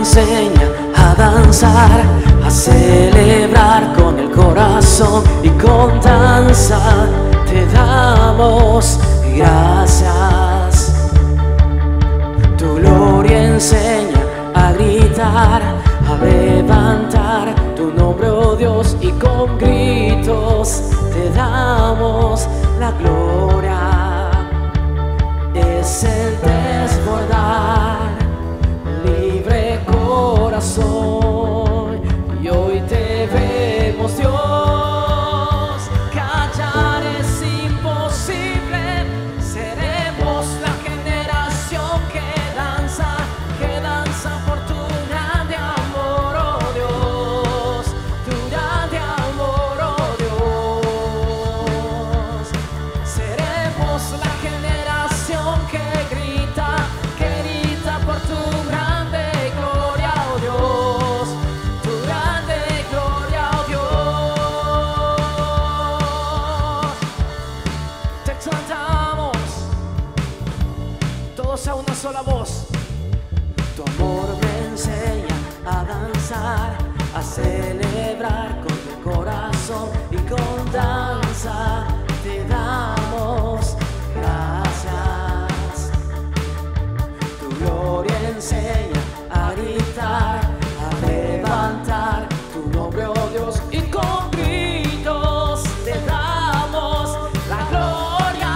enseña a danzar, a celebrar con el corazón y con danza te damos gracias. Tu gloria enseña a gritar, a levantar tu nombre, oh Dios, y con gritos te damos la gloria. Es el desbordar, libre corazón, y hoy te vemos, Dios. Callar es imposible, seremos la generación que danza por tu grande amor, oh Dios, tu grande amor, oh Dios. Seremos la generación que grita por tu grande gloria, oh Dios, tu grande gloria, oh Dios. Te exaltamos, todos a una sola voz. Tu amor me enseña a danzar, a celebrar con tu corazón y con danza te damos gracias. Tu gloria enseña a gritar, a levantar tu nombre, oh Dios, y con gritos te damos la gloria.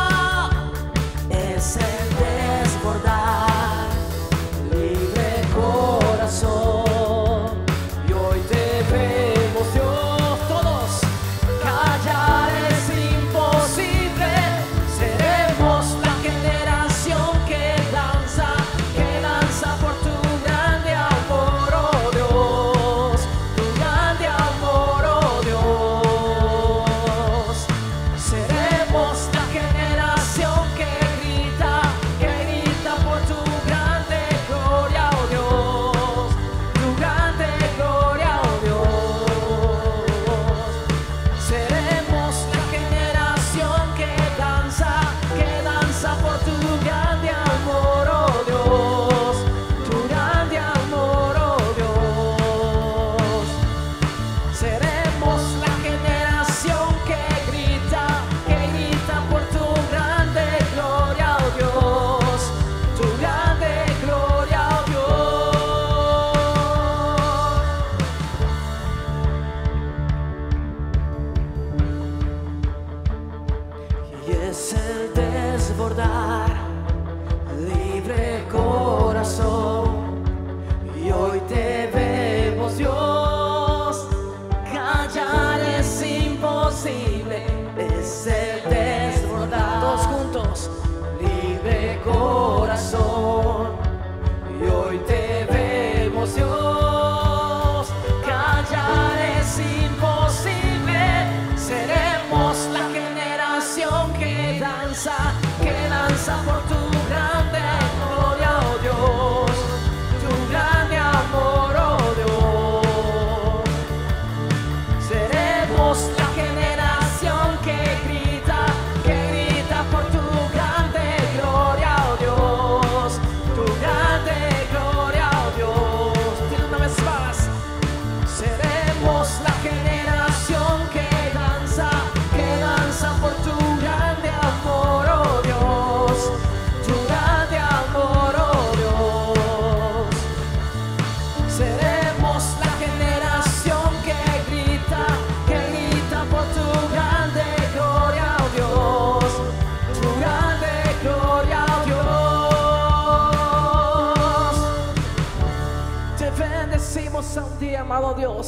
Es el desbordar, libre corazón, y hoy te vemos, Dios. Todos, callar es imposible, seremos la generación que danza por tu grande amor, oh Dios, tu grande amor, oh Dios. Seremos la generación que grita por tu grande gloria, oh Dios, tu grande gloria, oh Dios. Seremos la generación que danza por tu grande amor, oh Dios, tu grande amor, oh Dios. Seremos la generación que grita por tu grande gloria, oh Dios, tu grande gloria, oh Dios. Y es el desbordar, libre corazón, y hoy te vemos, Dios. Callar es imposible, es el desbordar. Todos juntos, libre corazón, y hoy te vemos, Dios. Callar es imposible, seremos la generación que danza por tu grande gloria, oh Dios, tu grande amor, oh Dios. Seremos la generación que grita por tu grande gloria, oh Dios, tu grande gloria, oh Dios. Dile una vez más. Seremos la generación que danza por tu grande amor, oh Dios, tu grande amor, oh Dios. Seremos la generación que grita por tu grande gloria, oh Dios, tu grande gloria, oh Dios. Te bendecimos a un día, amado Dios.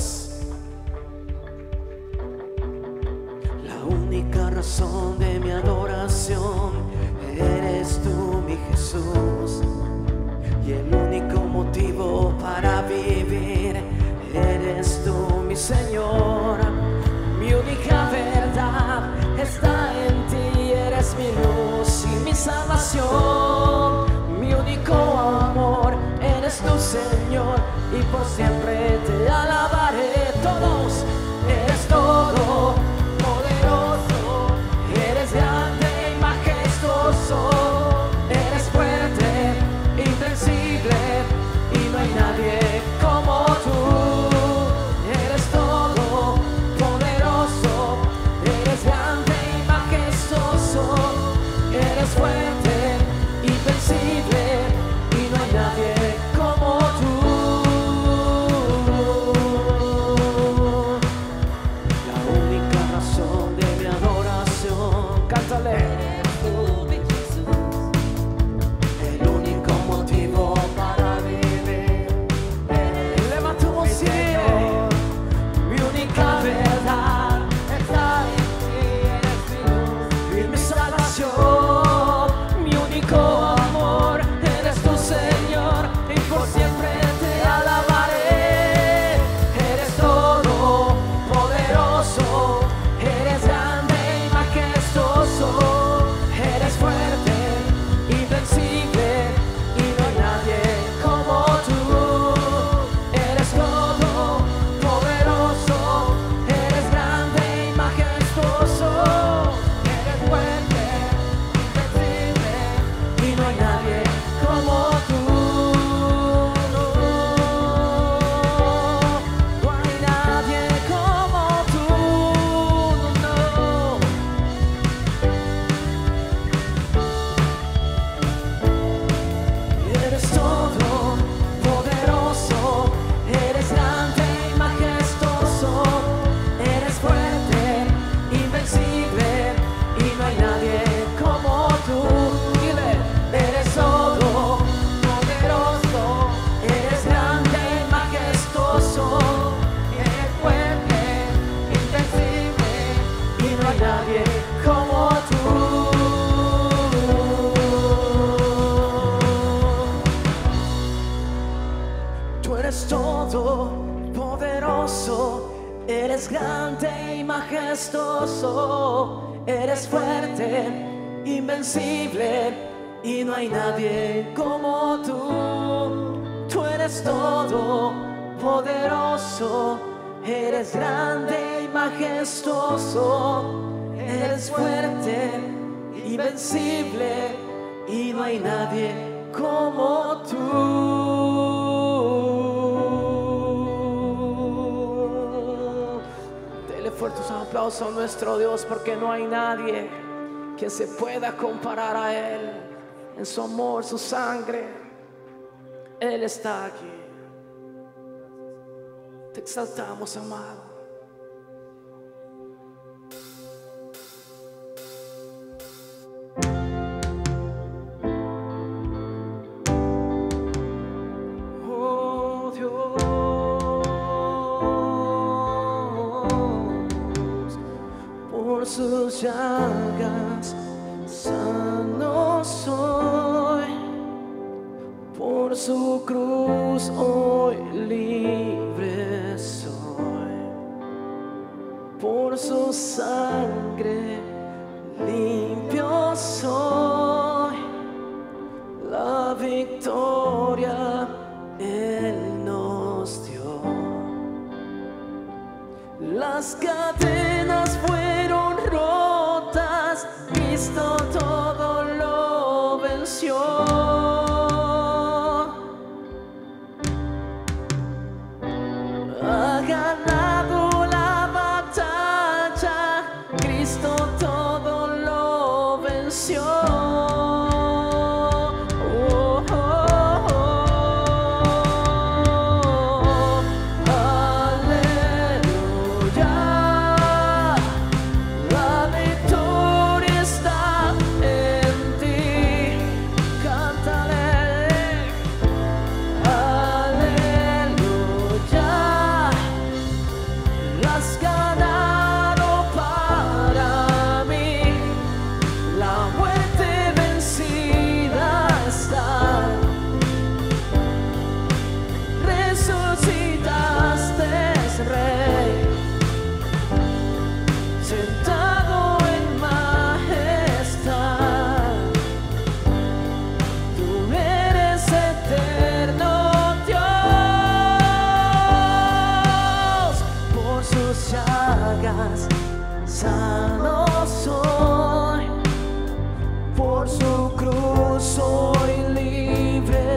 La única razón de mi adoración eres tú, mi Jesús, y el único motivo para vivir eres tú, mi Señor. Mi única verdad está en ti, eres mi luz y mi salvación. Mi único amor eres tú, Señor, y por siempre te alabaré. Todos, eres todo poderoso, eres grande y majestuoso, eres fuerte, invencible, y no hay nadie Tú eres todo poderoso, eres grande y majestuoso, eres fuerte, invencible, y no hay nadie como tú. Tú eres todo poderoso, eres grande y majestuoso, eres fuerte, invencible, y no hay nadie como tú. Dele fuertes aplausos a nuestro Dios, porque no hay nadie que se pueda comparar a Él en su amor, su sangre. Él está aquí. Te exaltamos, amado. Oh Dios, por sus llagas sano soy, por su cruz hoy libre soy, por su sangre limpio soy. La victoria Él nos dio. Las cadenas fueron rotas, Cristo todo lo venció. Ha ganado la batalla, Cristo todo lo venció. Oh, oh, oh. Aleluya, la victoria está en ti. Cántale. Aleluya, las ganado para mí, la muerte vencida está. Resucitaste, Rey, sentado en majestad. Tú eres eterno Dios, por sus llagas sano soy, por su cruz soy libre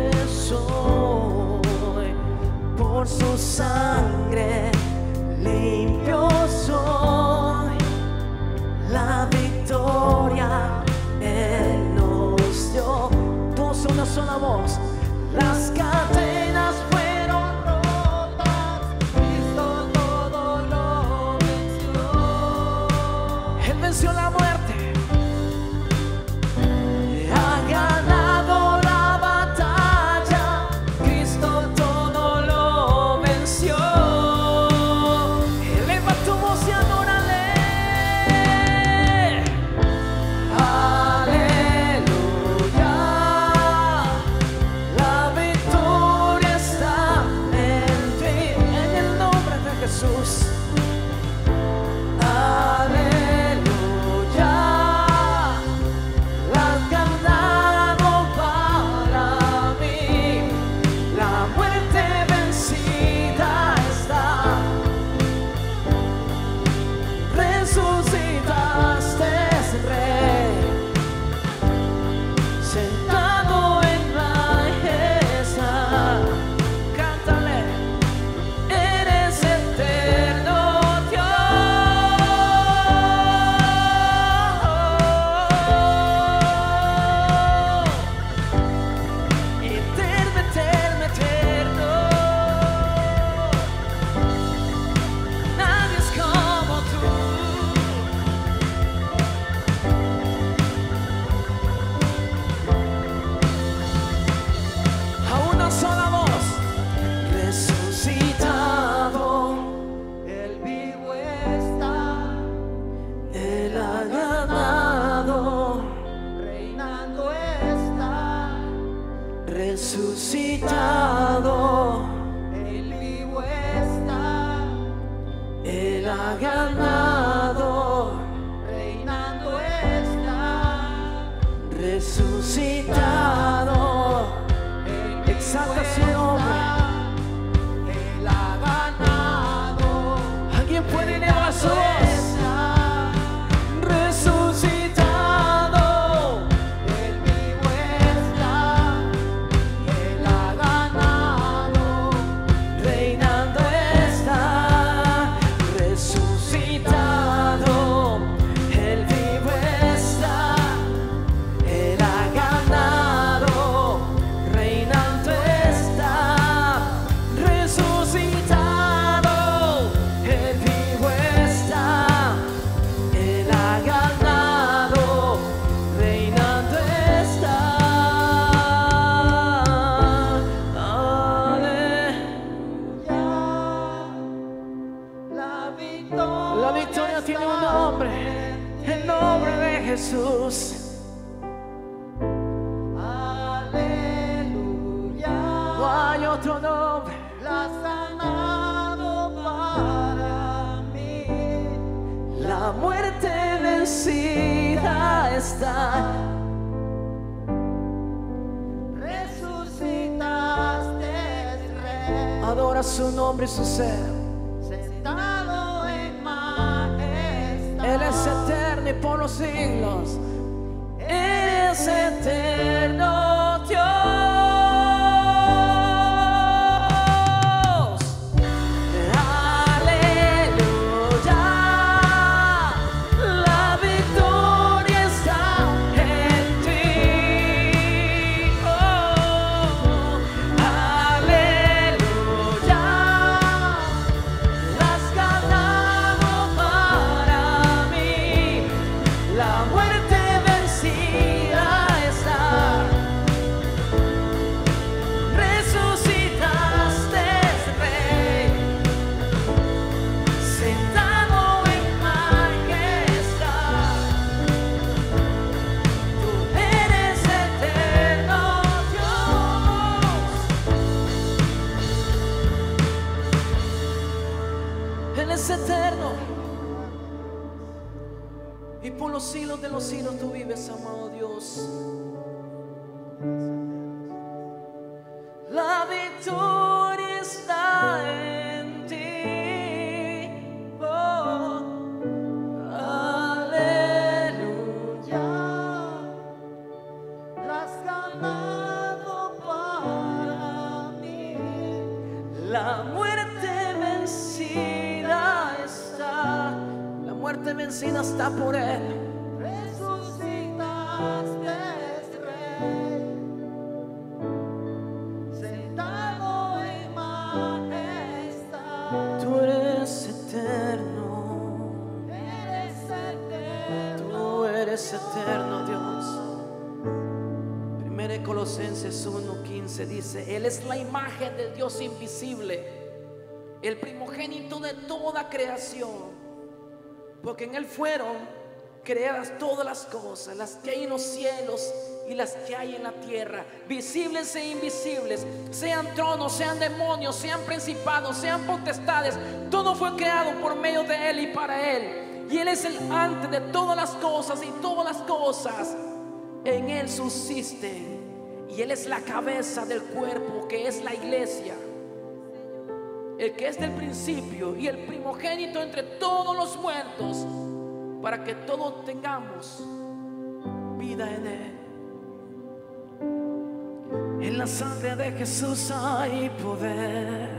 soy, por su sangre limpio soy. La victoria Él nos dio. Todos una sola voz. Las cadenas fueron rotas, Cristo todo lo venció. Él venció la muerte. Ha ganado la batalla, Cristo todo lo venció. Él levantó ganado, reinando está, resucitado. Exalta su nombre. Él ha ganado. ¿Alguien puede elevar su voz? Resucitado, Él vivo está, Él ha ganado. reinando está, resucitado, Él vivo está, Él ha ganado, reinando está, resucitado, Él vivo está, Él ha ganado, reinando está. La victoria tiene un nombre, el nombre de Jesús. Aleluya. No hay otro nombre. La ha sanado para mí. La muerte vencida está. Resucitaste, Rey, Adora su nombre y su ser. sentado en majestad. Él es eterno y por los siglos. Él es eterno Dios. Aleluya. La victoria está en ti. Oh, aleluya. Las ganado para mí. La muerte vencida está. Resucitaste, Rey, sentado en majestad. Tú eres eterno Dios. Él es eterno. Y por los siglos de los siglos tú vives, amado Dios. La victoria está en ti. Oh, aleluya. Las ganado para mí. La muerte vencida está. La muerte vencida está por Él. Resucitaste, Rey, sentado en majestad. Tú eres eterno. Eres eterno. Tú eres eterno, Dios. 1 Colosenses 1:15 dice: Él es la imagen del Dios invisible, el primogénito de toda creación, porque en Él fueron creadas todas las cosas, las que hay en los cielos y las que hay en la tierra, visibles e invisibles, sean tronos, sean demonios, sean principados, sean potestades. Todo fue creado por medio de Él y para Él, y Él es el antes de todas las cosas, y todas las cosas en Él subsisten. Y Él es la cabeza del cuerpo, que es la iglesia, el que es del principio y el primogénito entre todos los muertos, para que todos tengamos vida en Él. En la sangre de Jesús hay poder.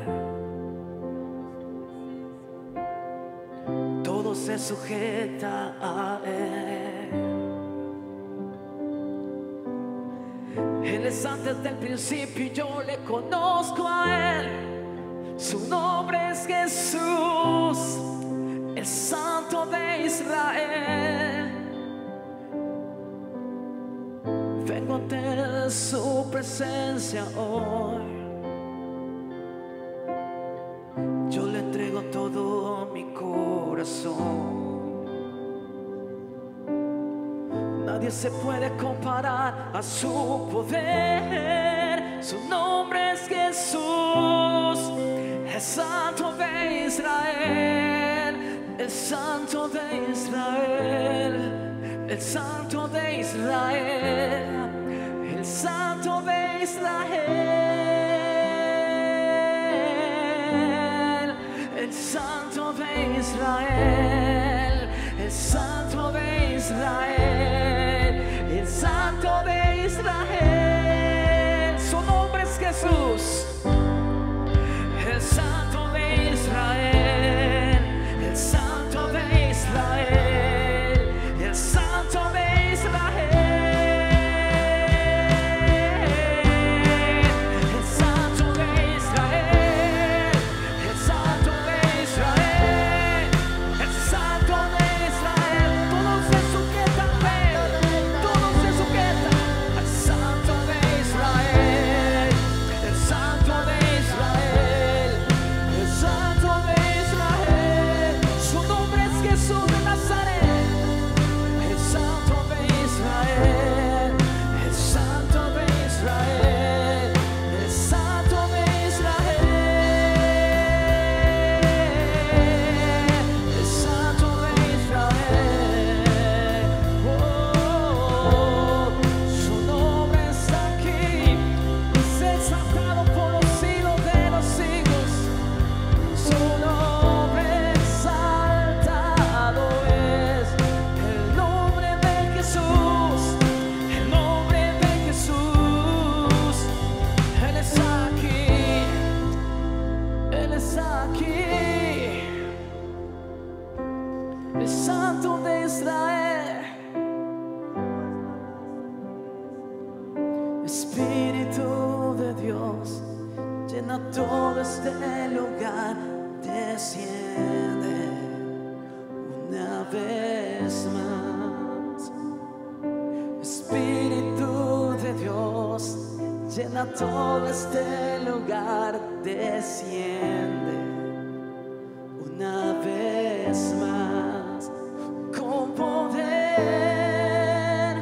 Todo se sujeta a Él. Él es antes del principio y yo le conozco a Él. Su nombre es Jesús, el Santo de Israel. Vengo ante su presencia hoy. Yo le entrego todo mi corazón. Nadie se puede comparar a su poder. Su nombre es Jesús, el Santo de Israel, el el Santo de Israel, el Santo de Israel, el Santo de Israel, el Santo de Israel, el Santo de Israel, el Santo de Israel. Su nombre es Jesús. El Santo de Israel, el Santo de Israel, el Santo de Israel, el Santo de Israel, el Santo de Israel, el Santo de Israel. Todos se sujetan a él, todos se sujetan al Santo de Israel, el Santo de Israel, el Santo de Israel. Su nombre es Jesús de Nazaret, el Santo de Israel, el Santo de Israel, el Santo de Israel, el Santo de Israel. Oh, su nombre está aquí, es exaltado por los siglos de los siglos. Su nombre exaltado es el nombre de Jesús, el nombre de Jesús. Él está aquí, Él está aquí, el Santo de Israel. Espíritu de Dios, llena todo este lugar, desciende una vez más. Espíritu de Dios, llena todo este lugar, desciende una vez más. Con poder,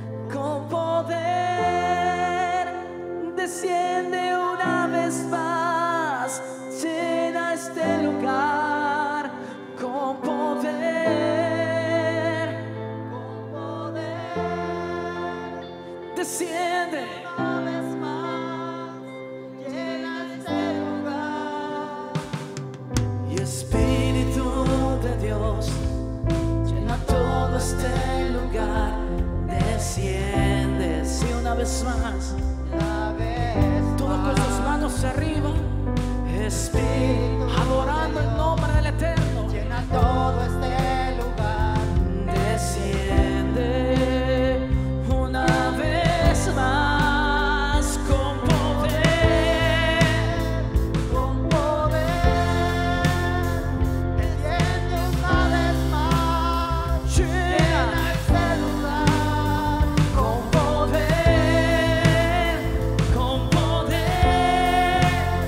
desciende una vez más, llena este lugar. Con poder, desciende una vez más, llena este lugar. y Espíritu de Dios, llena todo este lugar, desciende. Sí, una vez más, Una vez todos con sus manos arriba, Espíritu, adorando el nombre del Eterno. llena todo este lugar. Desciende una vez más con poder, Con poder, desciende una vez más, llena este lugar. con poder, con poder,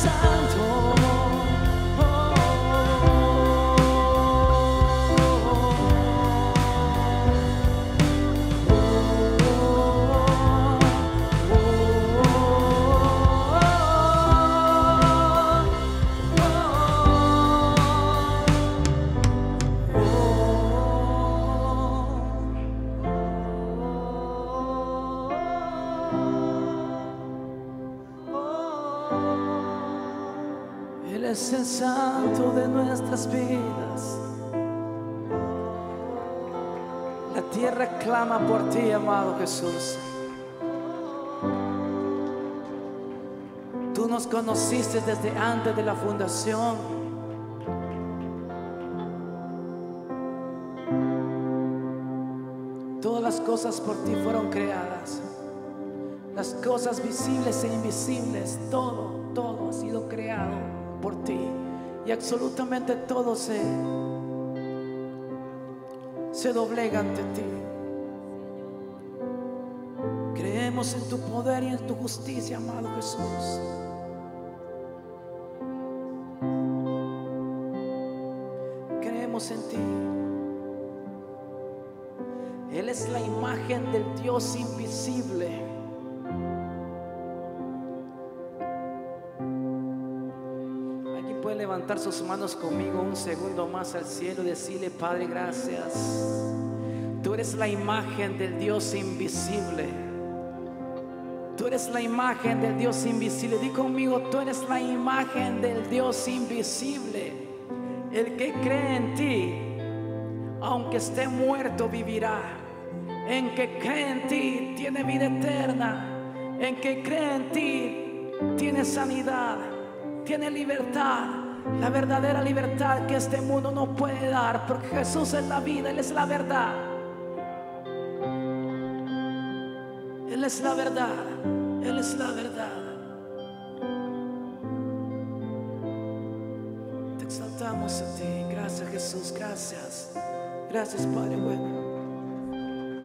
santo. Él es el santo de nuestras vidas. La tierra clama por ti, amado Jesús. Tú nos conociste desde antes de la fundación. Todas las cosas por ti fueron creadas. Las cosas visibles e invisibles, todo ha sido creado por ti. Y absolutamente todo se doblega ante ti. Creemos en tu poder y en tu justicia, amado Jesús. Creemos en ti. Él es la imagen del Dios invisible. Alguien puede levantar sus manos conmigo un segundo más al cielo y decirle: Padre, gracias. Tú eres la imagen del Dios invisible. Tú eres la imagen del Dios invisible. Di conmigo: tú eres la imagen del Dios invisible. El que cree en ti, aunque esté muerto, vivirá. En que cree en ti tiene vida eterna. En que cree en ti tiene sanidad, tiene libertad. La verdadera libertad que este mundo no puede dar, porque Jesús es la vida, Él es la verdad. Él es la verdad, Él es la verdad. Te exaltamos a ti. Gracias, Jesús, gracias. Gracias, Padre bueno.